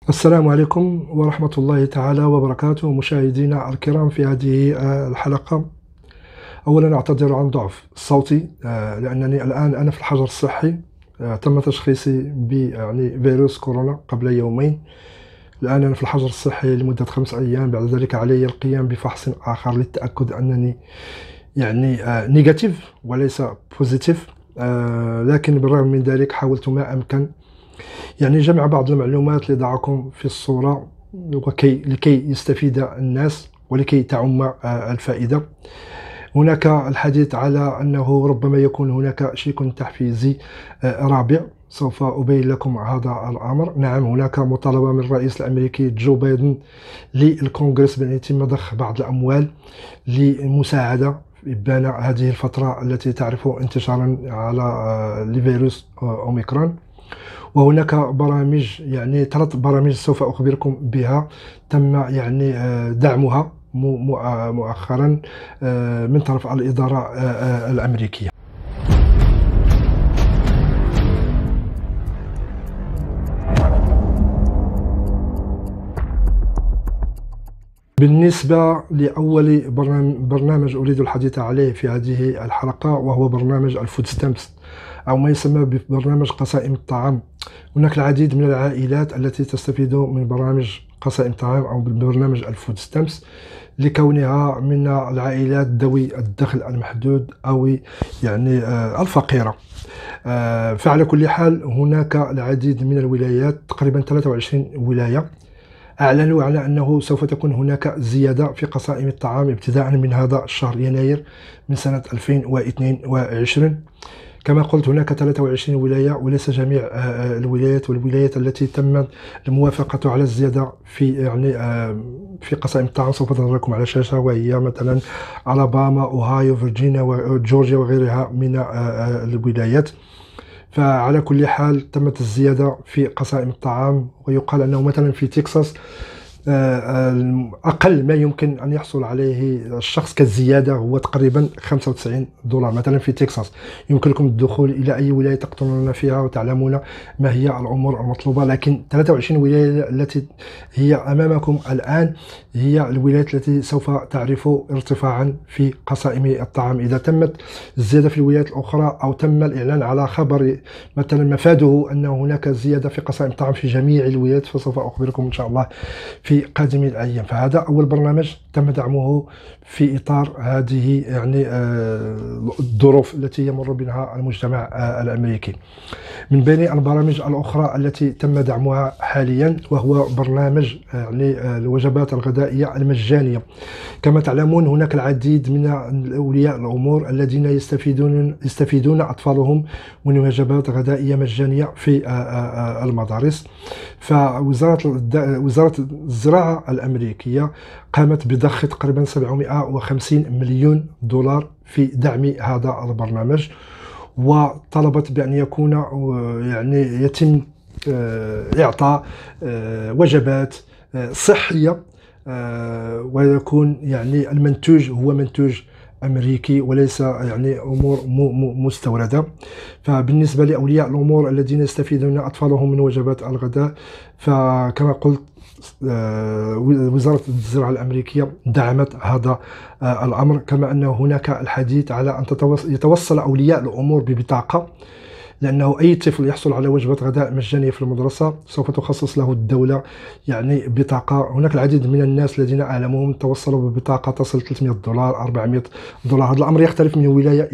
السلام عليكم ورحمة الله تعالى وبركاته، مشاهدينا الكرام في هذه الحلقة. أولا أعتذر عن ضعف صوتي، لأنني الآن أنا في الحجر الصحي. تم تشخيصي فيروس كورونا قبل يومين. الآن أنا في الحجر الصحي لمدة 5 أيام. بعد ذلك علي القيام بفحص آخر للتأكد أنني نيجاتيف وليس بوزيتيف. لكن بالرغم من ذلك حاولت ما أمكن جمع بعض المعلومات لضعكم في الصورة لكي يستفيد الناس ولكي تعم الفائدة. هناك الحديث على أنه ربما يكون هناك شيك تحفيزي رابع. سوف أبين لكم هذا الأمر. نعم، هناك مطالبة من الرئيس الأمريكي جو بايدن للكونغرس بأن يتم ضخ بعض الأموال لمساعدة إبان هذه الفترة التي تعرف انتشارا على لفيروس أوميكرون. وهناك برامج 3 برامج سوف أخبركم بها تم دعمها مؤخرا من طرف الإدارة الأمريكية. بالنسبة لأول برنامج أريد الحديث عليه في هذه الحلقة، وهو برنامج الفود ستامبس أو ما يسمى ببرنامج قسائم الطعام. هناك العديد من العائلات التي تستفيد من برامج قسائم الطعام أو برنامج الفود ستامبس لكونها من العائلات ذوي الدخل المحدود أو الفقيرة. فعلى كل حال هناك العديد من الولايات، تقريبا 23 ولاية، أعلنوا على أنه سوف تكون هناك زيادة في قسائم الطعام ابتداء من هذا الشهر يناير من سنة 2022. كما قلت هناك 23 ولاية وليس جميع الولايات، والولايات التي تم الموافقة على الزيادة في قسائم الطعام سوف تظهر لكم على الشاشة، وهي مثلا ألاباما، أوهايو، فيرجينيا وجورجيا وغيرها من الولايات. فعلى كل حال تمت الزيادة في قسائم الطعام، ويقال أنه مثلا في تكساس أقل ما يمكن أن يحصل عليه الشخص كزيادة هو تقريبا $95. مثلا في تكساس يمكن لكم الدخول إلى أي ولاية تقطنون فيها وتعلمون ما هي الأمور المطلوبة. لكن 23 ولاية التي هي أمامكم الآن هي الولايات التي سوف تعرف ارتفاعا في قسائم الطعام. إذا تمت الزيادة في الولايات الأخرى أو تم الإعلان على خبر مثلا مفاده أن هناك زيادة في قسائم الطعام في جميع الولايات، فسوف أخبركم إن شاء الله في قادم الأيام. فهذا أول برنامج تم دعمه في إطار هذه الظروف التي يمر بها المجتمع الأمريكي. من بين البرامج الأخرى التي تم دعمها حاليا وهو برنامج الوجبات الغذائية المجانية. كما تعلمون هناك العديد من أولياء الأمور الذين يستفيدون أطفالهم من وجبات غذائية مجانية في المدارس. فوزارة الزراعة الأمريكية قامت بضخ تقريبا $750 مليون في دعم هذا البرنامج، وطلبت بأن يكون يتم إعطاء وجبات صحية، ويكون المنتوج هو منتوج أمريكي وليس أمور مستوردة. فبالنسبة لأولياء الأمور الذين يستفيدون أطفالهم من وجبات الغداء، فكما قلت وزارة الزراعة الأمريكية دعمت هذا الأمر. كما أن هناك الحديث على أن يتوصل أولياء الأمور ببطاقة، لأنه أي طفل يحصل على وجبة غداء مجانية في المدرسة سوف تخصص له الدولة بطاقة. هناك العديد من الناس الذين أعلمهم توصلوا ببطاقة تصل $300 $400. هذا الأمر يختلف من ولاية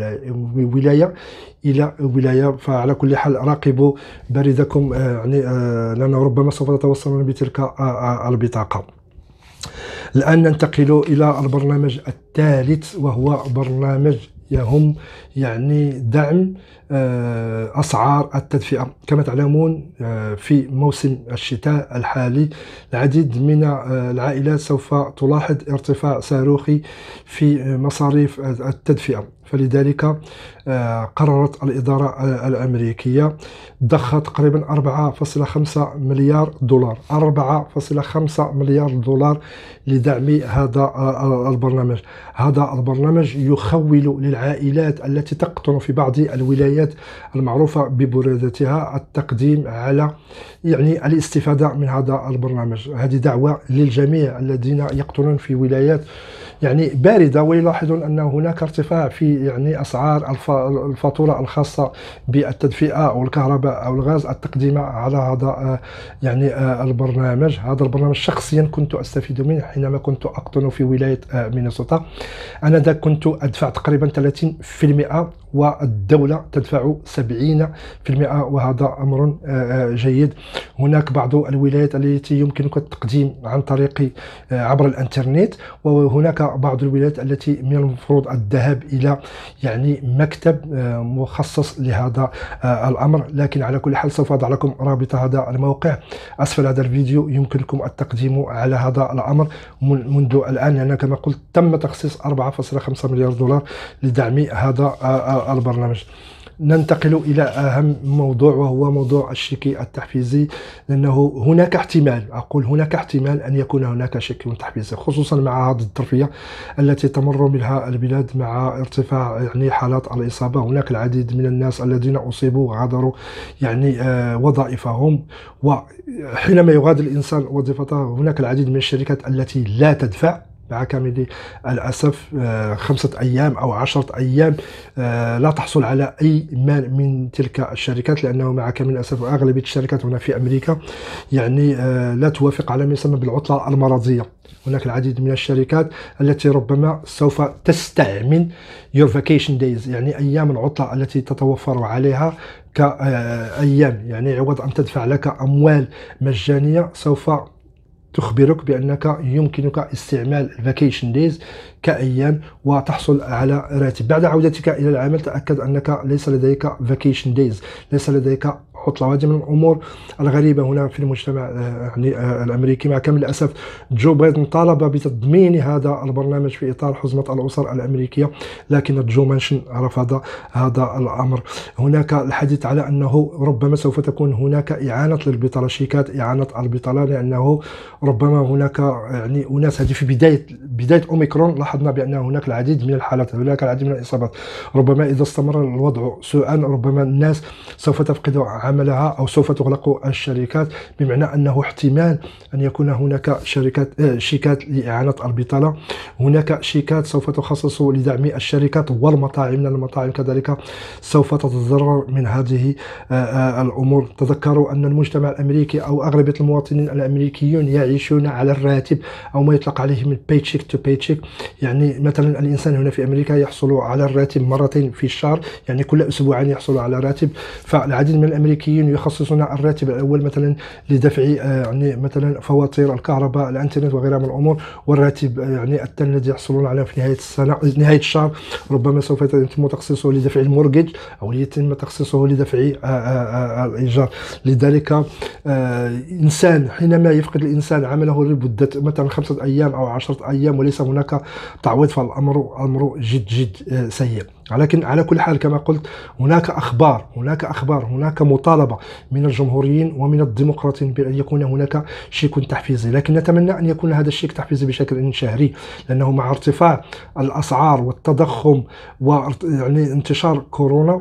إلى ولاية. فعلى كل حال راقبوا باردكم، لأنه ربما سوف تتوصلون بتلك البطاقة. الآن ننتقل إلى البرنامج الثالث، وهو برنامج يهم دعم أسعار التدفئة. كما تعلمون في موسم الشتاء الحالي العديد من العائلات سوف تلاحظ ارتفاع صاروخي في مصاريف التدفئة. فلذلك قررت الإدارة الأمريكية ضخ تقريبا $4.5 مليار $4.5 مليار لدعم هذا البرنامج. هذا البرنامج يخول للعائلات التي تقطن في بعض الولايات الولايات المعروفة ببرودتها التقديم على يعني الاستفادة من هذا البرنامج. هذه دعوة للجميع الذين يقطنون في ولايات يعني باردة ويلاحظون أن هناك ارتفاع في يعني أسعار الفاتورة الخاصة بالتدفئة أو الكهرباء أو الغاز، التقديم على هذا يعني البرنامج. هذا البرنامج شخصيا كنت أستفيد منه حينما كنت أقطن في ولاية مينيسوتا. أنا ذاك كنت أدفع تقريبا 30% والدولة تدفع 70%، وهذا أمر جيد. هناك بعض الولايات التي يمكنك التقديم عن طريق عبر الانترنت، وهناك بعض الولايات التي من المفروض الذهاب إلى يعني مكتب مخصص لهذا الأمر. لكن على كل حال سوف أضع لكم رابط هذا الموقع أسفل هذا الفيديو، يمكنكم التقديم على هذا الأمر منذ الآن، لأن كما قلت تم تخصيص 4.5 مليار دولار لدعم هذا البرنامج. ننتقل إلى أهم موضوع، وهو موضوع الشيك التحفيزي، لأنه هناك احتمال، أقول هناك احتمال أن يكون هناك شيك تحفيزي، خصوصا مع هذه الظرفية التي تمر بها البلاد مع ارتفاع يعني حالات الإصابة. هناك العديد من الناس الذين أصيبوا وغادروا يعني وظائفهم، وحينما يغادر الإنسان وظيفته هناك العديد من الشركات التي لا تدفع مع كامل الأسف 5 أيام أو 10 أيام لا تحصل على أي مال من تلك الشركات، لأنه مع كامل الأسف أغلبية الشركات هنا في أمريكا يعني لا توافق على ما يسمى بالعطلة المرضية. هناك العديد من الشركات التي ربما سوف تستعمل your vacation days، يعني أيام العطلة التي تتوفر عليها كأيام، يعني عوض أن تدفع لك أموال مجانية سوف تخبرك بأنك يمكنك استعمال الفاكيشن دايز كأيام وتحصل على راتب. بعد عودتك إلى العمل تأكد أنك ليس لديك فاكيشن دايز، ليس لديك عطلة. وهذه من الأمور الغريبة هنا في المجتمع يعني الأمريكي. مع كامل الأسف جو بايدن طالب بتضمين هذا البرنامج في إطار حزمة الأسر الأمريكية، لكن جو مانشن رفض هذا الأمر. هناك الحديث على أنه ربما سوف تكون هناك إعانة للبطالة، شيكات إعانة البطالة، لأنه ربما هناك يعني أناس، هذه في بداية أوميكرون لاحظنا بأن هناك العديد من الحالات، هناك العديد من الإصابات. ربما إذا استمر الوضع سوءا ربما الناس سوف تفقد عملها أو سوف تغلق الشركات، بمعنى أنه احتمال أن يكون هناك شيكات لإعانة البطالة. هناك شيكات سوف تخصص لدعم الشركات والمطاعم، لأن المطاعم كذلك سوف تتضرر من هذه الأمور. تذكروا أن المجتمع الأمريكي أو أغلبية المواطنين الأمريكيون يعيشون على الراتب أو ما يطلق عليه من paycheck to paycheck. يعني مثلا الإنسان هنا في أمريكا يحصل على الراتب مرتين في الشهر، يعني كل أسبوعين يحصل على راتب. فالعديد من الأمريكيين يخصصون الراتب الأول مثلا لدفع يعني مثلا فواتير الكهرباء، الانترنت وغيرها من الأمور، والراتب يعني الثاني الذي يحصلون عليه في نهاية السنة، نهاية الشهر، ربما سوف يتم تخصيصه لدفع المورجج أو يتم تخصيصه لدفع الإيجار. لذلك إنسان حينما يفقد الإنسان عمله لمدة مثلا 5 أيام أو 10 أيام وليس هناك تعويض، فالأمر جد سيء. ولكن على كل حال كما قلت هناك أخبار، هناك مطالبة من الجمهوريين ومن الديمقراطيين بأن يكون هناك شيك تحفيزي، لكن نتمنى أن يكون هذا الشيك تحفيزي بشكل شهري، لأنه مع ارتفاع الأسعار والتضخم ويعني انتشار كورونا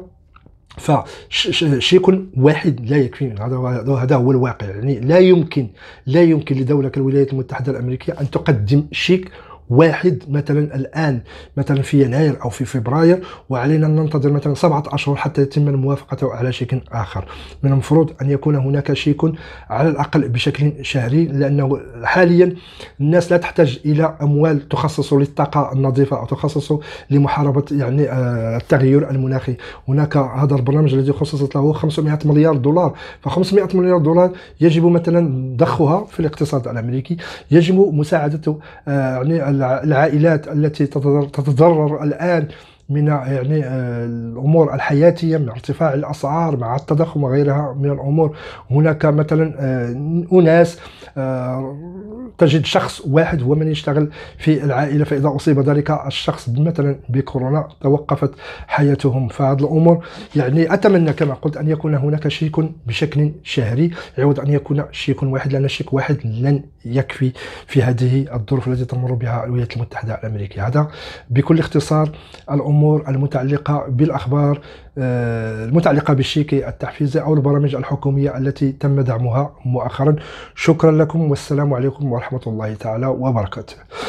فشيك واحد لا يكفي. هذا هو الواقع. يعني لا يمكن لدولة كالولايات المتحدة الأمريكية أن تقدم شيك واحد مثلا الآن مثلا في يناير أو في فبراير، وعلينا أن ننتظر مثلا 7 أشهر حتى يتم الموافقة على شيك آخر. من المفروض أن يكون هناك شيك على الأقل بشكل شهري، لأنه حاليا الناس لا تحتاج إلى أموال تخصص للطاقة النظيفة أو تخصص لمحاربة يعني التغير المناخي. هناك هذا البرنامج الذي خصصت له 500 مليار دولار، ف500 مليار دولار يجب مثلا ضخها في الاقتصاد الأمريكي، يجب مساعدة يعني العائلات التي تتضرر الآن من يعني الأمور الحياتية، من ارتفاع الأسعار مع التضخم وغيرها من الأمور. هناك مثلا أناس تجد شخص واحد هو من يشتغل في العائلة، فإذا أصيب ذلك الشخص مثلا بكورونا توقفت حياتهم. فهذه الأمور يعني أتمنى كما قلت أن يكون هناك شيك بشكل شهري عوض أن يكون شيك واحد، لأن شيك واحد لن يكفي في هذه الظروف التي تمر بها الولايات المتحدة الأمريكية. هذا بكل اختصار الأمور المتعلقة بالأخبار المتعلقة بالشيك التحفيزي أو البرامج الحكومية التي تم دعمها مؤخرا. شكرا لكم والسلام عليكم ورحمة الله تعالى وبركاته.